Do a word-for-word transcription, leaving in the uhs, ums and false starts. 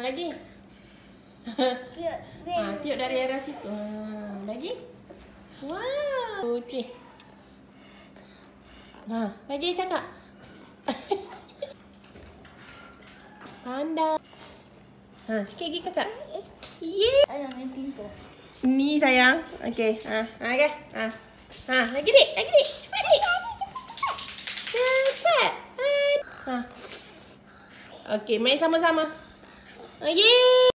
lagi. Ha, tiup dari arah situ. Ha, lagi. Wow. Okey. Ha, lagi kakak. Pandai. Ha, sikit lagi kakak. Yeay. Ada main pintu. Ni sayang. Okey. Ha, ha okey. Ha. Ha, lagi dik, lagi dik. Cepat dik. Cepat. Ha. Okey, main sama-sama. Yeay.